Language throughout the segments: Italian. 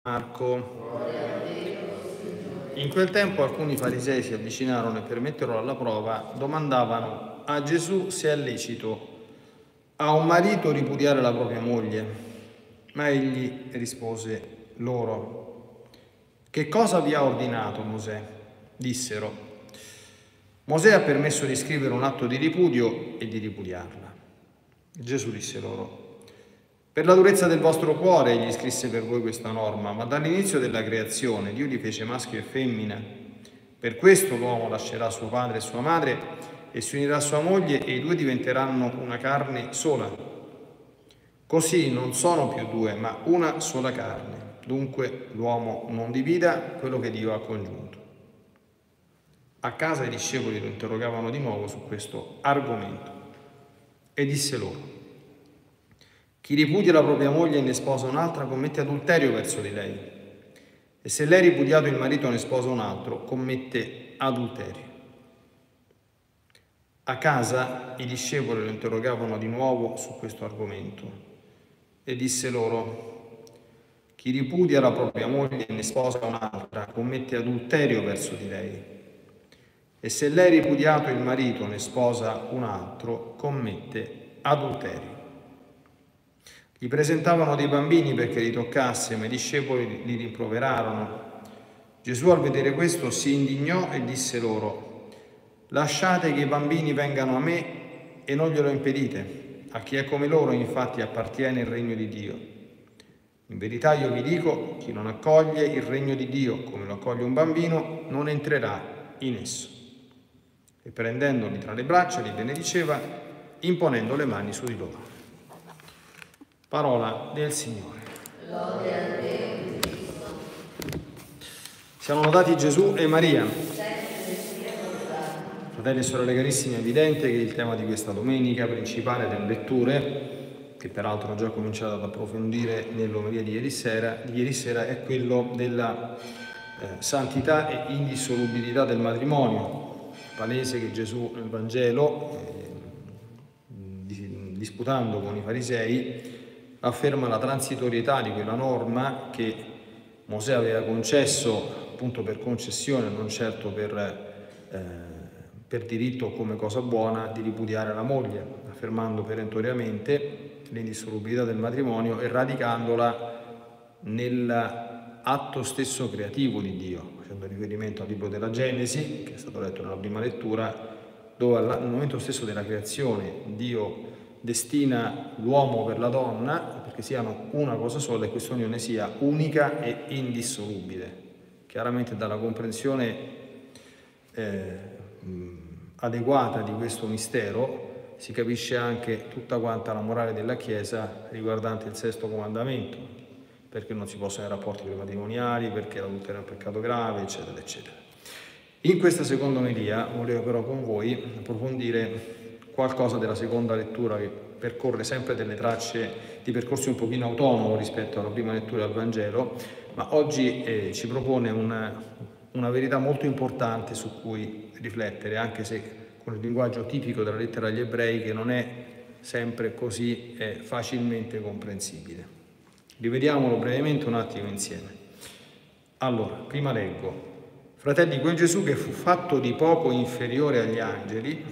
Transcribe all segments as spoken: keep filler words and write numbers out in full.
Marco. In quel tempo alcuni farisei si avvicinarono e per metterlo alla prova domandavano a Gesù se è lecito a un marito ripudiare la propria moglie. Ma egli rispose loro: che cosa vi ha ordinato Mosè? Dissero: Mosè ha permesso di scrivere un atto di ripudio e di ripudiarla. Gesù disse loro: per la durezza del vostro cuore egli scrisse per voi questa norma, ma dall'inizio della creazione Dio li fece maschio e femmina. Per questo l'uomo lascerà suo padre e sua madre e si unirà a sua moglie e i due diventeranno una carne sola. Così non sono più due, ma una sola carne. Dunque l'uomo non divida quello che Dio ha congiunto. A casa i discepoli lo interrogavano di nuovo su questo argomento e disse loro: chi ripudia la propria moglie e ne sposa un'altra commette adulterio verso di lei. E se lei ripudiato il marito e ne sposa un altro, commette adulterio. A casa i discepoli lo interrogavano di nuovo su questo argomento e disse loro: chi ripudia la propria moglie e ne sposa un'altra commette adulterio verso di lei. E se lei ripudiato il marito e ne sposa un altro, commette adulterio. Gli presentavano dei bambini perché li toccasse, ma i discepoli li rimproverarono. Gesù al vedere questo si indignò e disse loro: lasciate che i bambini vengano a me e non glielo impedite. A chi è come loro infatti appartiene il regno di Dio. In verità io vi dico, chi non accoglie il regno di Dio come lo accoglie un bambino, non entrerà in esso. E prendendoli tra le braccia li benediceva, imponendo le mani su di loro. Parola del Signore. Lode a te, Cristo. Siamo lodati Gesù e Maria. Fratelli e sorelle carissimi, è evidente che il tema di questa domenica principale delle letture, che peraltro ho già cominciato ad approfondire nell'omelia di ieri sera, di ieri sera è quello della eh, santità e indissolubilità del matrimonio. Palese che Gesù nel Vangelo, eh, disputando con i farisei, afferma la transitorietà di quella norma che Mosè aveva concesso appunto per concessione, non certo per, eh, per diritto o come cosa buona, di ripudiare la moglie, affermando perentoriamente l'indissolubilità del matrimonio e radicandola nell'atto stesso creativo di Dio, facendo riferimento al libro della Genesi, che è stato letto nella prima lettura, dove nel momento stesso della creazione Dio destina l'uomo per la donna perché siano una cosa sola e questa unione sia unica e indissolubile. Chiaramente dalla comprensione eh, adeguata di questo mistero si capisce anche tutta quanta la morale della Chiesa riguardante il sesto comandamento, perché non si possono avere rapporti prematrimoniali, perché l'adulterio è un peccato grave, eccetera, eccetera. In questa seconda omelia volevo però con voi approfondire qualcosa della seconda lettura, che percorre sempre delle tracce di percorsi un pochino autonomo rispetto alla prima lettura del Vangelo, ma oggi eh, ci propone una, una verità molto importante su cui riflettere, anche se con il linguaggio tipico della lettera agli ebrei, che non è sempre così eh, facilmente comprensibile. Rivediamolo brevemente un attimo insieme. Allora, prima leggo: fratelli, quel Gesù che fu fatto di poco inferiore agli angeli,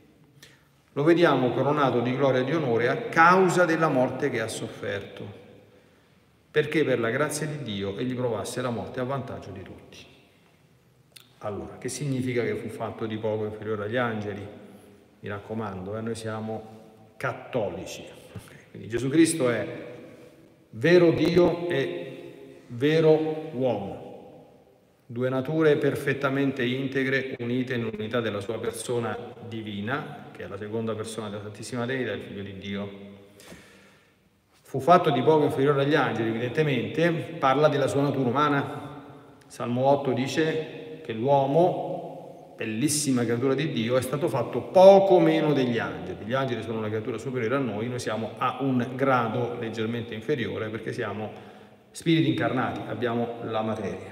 lo vediamo coronato di gloria e di onore a causa della morte che ha sofferto, perché per la grazia di Dio egli provasse la morte a vantaggio di tutti. Allora, che significa che fu fatto di poco inferiore agli angeli? Mi raccomando, eh, noi siamo cattolici. Okay. Quindi Gesù Cristo è vero Dio e vero uomo. Due nature perfettamente integre, unite nell'unità della sua persona divina, che è la seconda persona della Santissima Trinità, il Figlio di Dio. Fu fatto di poco inferiore agli angeli, evidentemente parla della sua natura umana. Salmo otto dice che l'uomo, bellissima creatura di Dio, è stato fatto poco meno degli angeli. Gli angeli sono una creatura superiore a noi, noi siamo a un grado leggermente inferiore perché siamo spiriti incarnati, abbiamo la materia.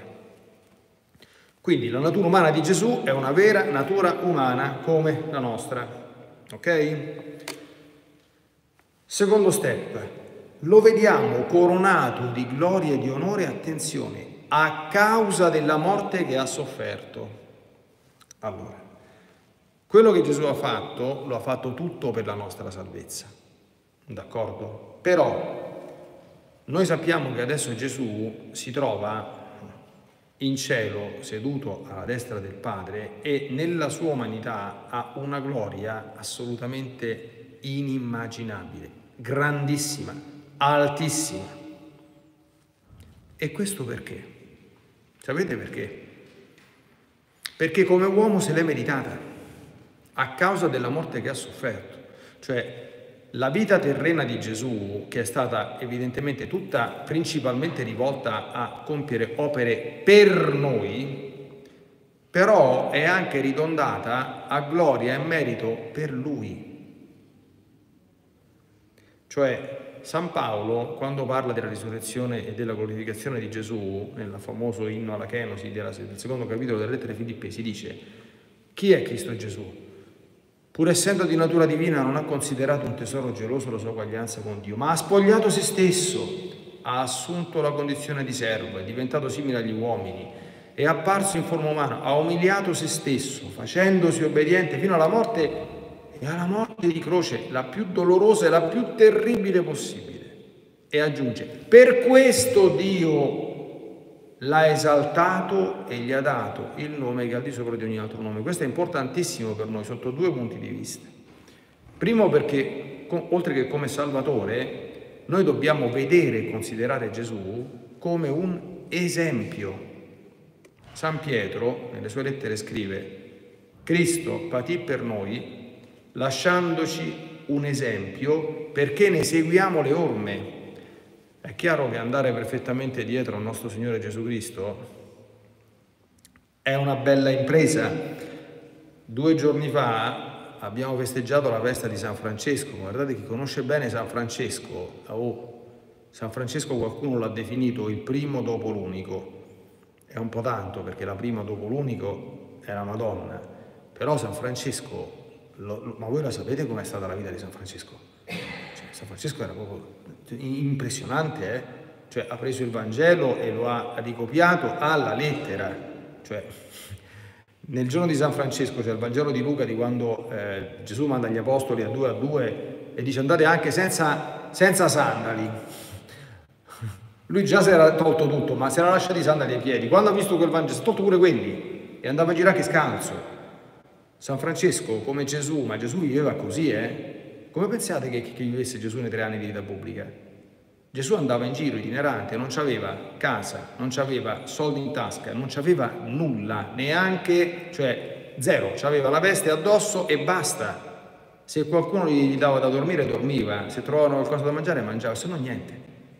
Quindi la natura umana di Gesù è una vera natura umana come la nostra, ok? Secondo step, lo vediamo coronato di gloria e di onore, attenzione, a causa della morte che ha sofferto. Allora, quello che Gesù ha fatto, lo ha fatto tutto per la nostra salvezza, d'accordo? Però noi sappiamo che adesso Gesù si trova in cielo, seduto alla destra del Padre, e nella sua umanità ha una gloria assolutamente inimmaginabile, grandissima, altissima. E questo perché? Sapete perché? Perché come uomo se l'è meritata, a causa della morte che ha sofferto. Cioè, la vita terrena di Gesù, che è stata evidentemente tutta principalmente rivolta a compiere opere per noi, però è anche ridondata a gloria e merito per Lui. Cioè, San Paolo, quando parla della risurrezione e della glorificazione di Gesù, nel famoso inno alla Kenosi del secondo capitolo delle lettere Filippesi, dice: chi è Cristo Gesù? Pur essendo di natura divina, non ha considerato un tesoro geloso la sua uguaglianza con Dio, ma ha spogliato se stesso, ha assunto la condizione di servo, è diventato simile agli uomini, è apparso in forma umana, ha umiliato se stesso, facendosi obbediente fino alla morte, e alla morte di croce, la più dolorosa e la più terribile possibile. E aggiunge: per questo Dio l'ha esaltato e gli ha dato il nome che è al di sopra di ogni altro nome. Questo è importantissimo per noi sotto due punti di vista. Primo, perché oltre che come Salvatore, noi dobbiamo vedere e considerare Gesù come un esempio. San Pietro nelle sue lettere scrive: Cristo patì per noi, lasciandoci un esempio perché ne seguiamo le orme. È chiaro che andare perfettamente dietro al nostro Signore Gesù Cristo è una bella impresa. Due giorni fa abbiamo festeggiato la festa di San Francesco. Guardate, chi conosce bene San Francesco, oh, San Francesco qualcuno l'ha definito il primo dopo l'unico. È un po' tanto, perché la prima dopo l'unico è la Madonna. Però San Francesco, lo, lo, ma voi la sapete com'è stata la vita di San Francesco? Cioè, San Francesco era proprio impressionante, eh? Cioè, ha preso il Vangelo e lo ha ricopiato alla lettera. Cioè, nel giorno di San Francesco c'è il Vangelo di Luca, di quando eh, Gesù manda gli apostoli a due a due e dice: andate anche senza, senza sandali. Lui già si era tolto tutto, ma si era lasciato i sandali ai piedi. Quando ha visto quel Vangelo, si è tolto pure quelli e andava a girare che scalzo. San Francesco, come Gesù, ma Gesù viveva così, eh? Come pensate che, che vivesse Gesù nei tre anni di vita pubblica? Gesù andava in giro itinerante, non c'aveva casa, non c'aveva soldi in tasca, non c'aveva nulla, neanche, cioè zero, c'aveva la veste addosso e basta. Se qualcuno gli dava da dormire, dormiva, se trovavano qualcosa da mangiare, mangiava, se no niente.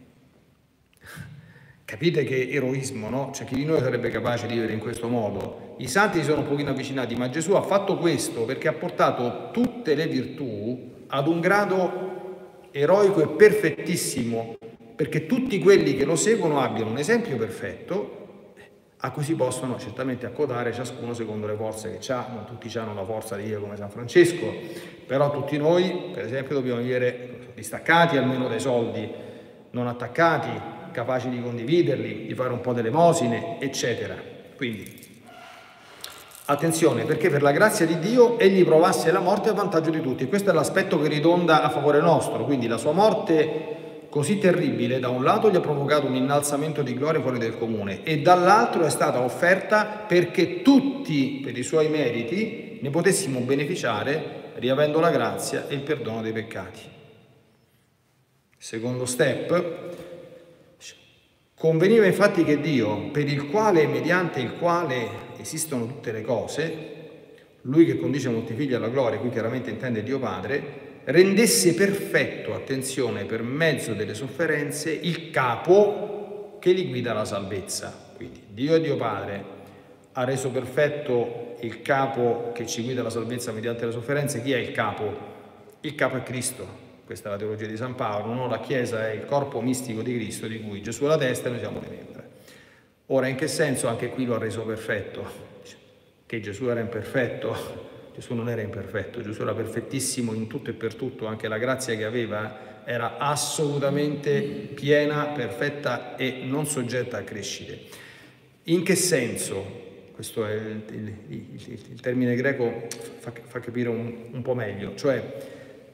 Capite che eroismo, no? Cioè, chi di noi sarebbe capace di vivere in questo modo? I santi si sono un pochino avvicinati, ma Gesù ha fatto questo perché ha portato tutte le virtù ad un grado eroico e perfettissimo, perché tutti quelli che lo seguono abbiano un esempio perfetto a cui si possono certamente accodare ciascuno secondo le forze che ha. Non tutti hanno la forza di Dio come San Francesco, però tutti noi, per esempio, dobbiamo vivere distaccati almeno dai soldi, non attaccati, capaci di condividerli, di fare un po' d'elemosine, eccetera. Quindi attenzione, perché per la grazia di Dio egli provasse la morte a vantaggio di tutti. Questo è l'aspetto che ridonda a favore nostro. Quindi la sua morte così terribile, da un lato gli ha provocato un innalzamento di gloria fuori del comune, e dall'altro è stata offerta perché tutti, per i suoi meriti, ne potessimo beneficiare, riavendo la grazia e il perdono dei peccati. Secondo step: conveniva infatti che Dio, per il quale e mediante il quale esistono tutte le cose, lui che conduce molti figli alla gloria, qui chiaramente intende Dio Padre, rendesse perfetto, attenzione, per mezzo delle sofferenze, il capo che li guida alla salvezza. Quindi Dio e Dio Padre ha reso perfetto il capo che ci guida alla salvezza mediante le sofferenze. Chi è il capo? Il capo è Cristo. Questa è la teologia di San Paolo, no? La Chiesa è il corpo mistico di Cristo, di cui Gesù è la testa e noi siamo le membra. Ora, in che senso anche qui lo ha reso perfetto? Che Gesù era imperfetto? Gesù non era imperfetto, Gesù era perfettissimo in tutto e per tutto, anche la grazia che aveva era assolutamente piena, perfetta e non soggetta a crescite. In che senso? Questo è il, il, il, il termine greco, fa, fa capire un, un po' meglio. Cioè,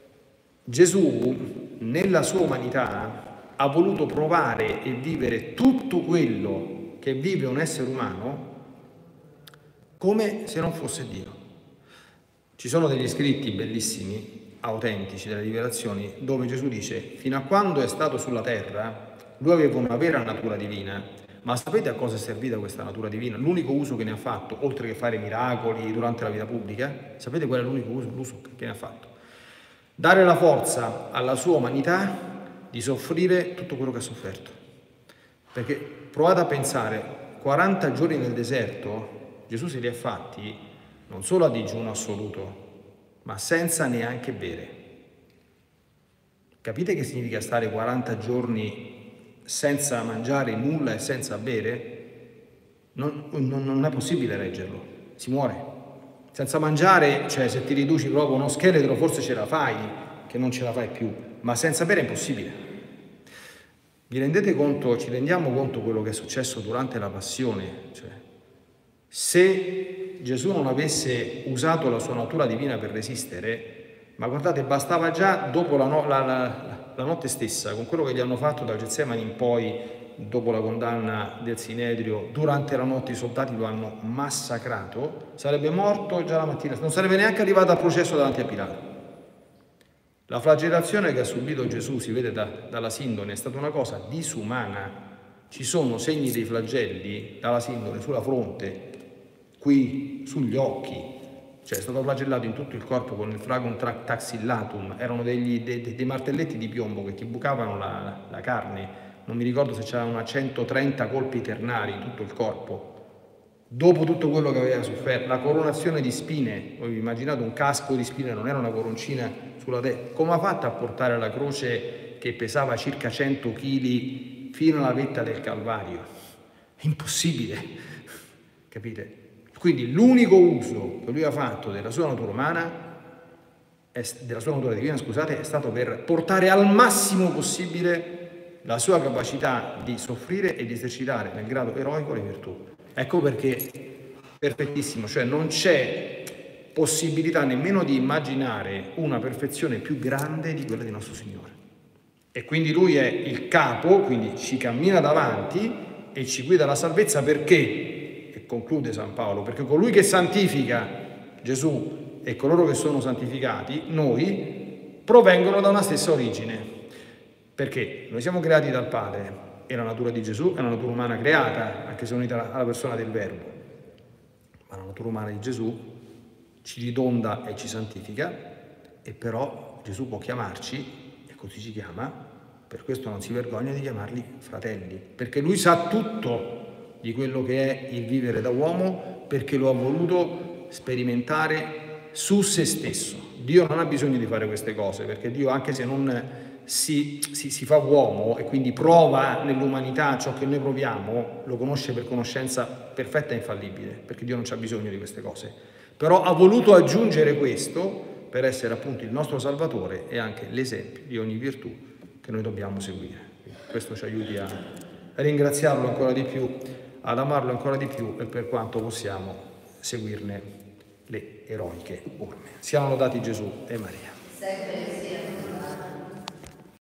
Gesù nella sua umanità ha voluto provare e vivere tutto quello che vive un essere umano come se non fosse Dio. Ci sono degli scritti bellissimi, autentici, delle rivelazioni, dove Gesù dice: fino a quando è stato sulla terra, lui aveva una vera natura divina, ma sapete a cosa è servita questa natura divina? L'unico uso che ne ha fatto, oltre che fare miracoli durante la vita pubblica, sapete qual è l'unico uso, l'uso che ne ha fatto? Dare la forza alla sua umanità di soffrire tutto quello che ha sofferto. Perché provate a pensare, quaranta giorni nel deserto, Gesù se li ha fatti non solo a digiuno assoluto, ma senza neanche bere. Capite che significa stare quaranta giorni senza mangiare nulla e senza bere? Non, non, non è possibile reggerlo, si muore. Senza mangiare, cioè se ti riduci proprio uno scheletro forse ce la fai, che non ce la fai più, ma senza bere è impossibile. Vi rendete conto, ci rendiamo conto quello che è successo durante la passione? Cioè, se Gesù non avesse usato la sua natura divina per resistere, ma guardate, bastava già dopo la, no, la, la, la notte stessa, con quello che gli hanno fatto dal Getsemani in poi, dopo la condanna del Sinedrio, durante la notte i soldati lo hanno massacrato, sarebbe morto già la mattina, non sarebbe neanche arrivato al processo davanti a Pilato. La flagellazione che ha subito Gesù, si vede da, dalla sindone, è stata una cosa disumana. Ci sono segni dei flagelli dalla sindone sulla fronte, qui sugli occhi, cioè è stato flagellato in tutto il corpo con il fragum taxillatum, erano degli, dei, dei martelletti di piombo che ti bucavano la, la carne, non mi ricordo se c'erano una centotrenta colpi ternari in tutto il corpo. Dopo tutto quello che aveva sofferto, la coronazione di spine, voi vi immaginate un casco di spine, non era una coroncina sulla testa, come ha fatto a portare la croce che pesava circa cento chili fino alla vetta del Calvario? È impossibile, capite? Quindi l'unico uso che lui ha fatto della sua natura umana, è, della sua natura divina, scusate, è stato per portare al massimo possibile la sua capacità di soffrire e di esercitare nel grado eroico le virtù. Ecco perché perfettissimo, cioè non c'è possibilità nemmeno di immaginare una perfezione più grande di quella di nostro Signore. E quindi lui è il capo, quindi ci cammina davanti e ci guida alla salvezza perché, e conclude San Paolo, perché colui che santifica Gesù e coloro che sono santificati, noi, provengono da una stessa origine. Perché noi siamo creati dal Padre e la natura di Gesù è una natura umana creata, anche se unita alla persona del Verbo. Ma la natura umana di Gesù ci ridonda e ci santifica, e però Gesù può chiamarci, e così ci chiama, per questo non si vergogna di chiamarli fratelli, perché lui sa tutto di quello che è il vivere da uomo, perché lo ha voluto sperimentare su se stesso. Dio non ha bisogno di fare queste cose, perché Dio, anche se non Si, si, si fa uomo e quindi prova nell'umanità ciò che noi proviamo, lo conosce per conoscenza perfetta e infallibile, perché Dio non c'ha bisogno di queste cose, però ha voluto aggiungere questo per essere appunto il nostro Salvatore e anche l'esempio di ogni virtù che noi dobbiamo seguire. Questo ci aiuti a ringraziarlo ancora di più, ad amarlo ancora di più e per quanto possiamo seguirne le eroiche orme. Siano lodati Gesù e Maria.